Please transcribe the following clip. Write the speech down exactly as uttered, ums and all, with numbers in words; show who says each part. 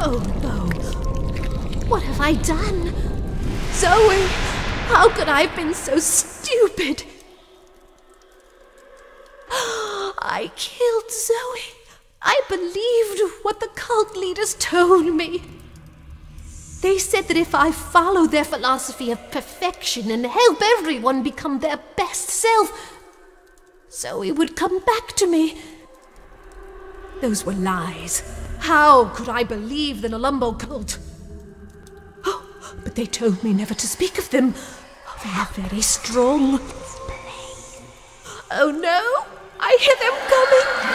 Speaker 1: Oh no. What have I done? Zoe, how could I have been so stupid? I killed Zoe. I believed what the cult leaders told me. They said that if I follow their philosophy of perfection and help everyone become their best self, Zoe would come back to me. Those were lies. How could I believe the Nalumbo cult? Oh, but they told me never to speak of them. They are very strong. Oh no! I hear them coming!